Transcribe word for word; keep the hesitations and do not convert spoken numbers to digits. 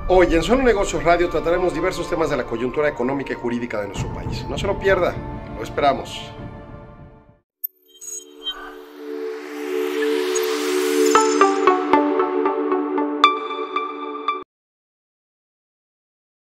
Hoy en Solo Negocios Radio trataremos diversos temas de la coyuntura económica y jurídica de nuestro país. No se lo pierda, lo esperamos.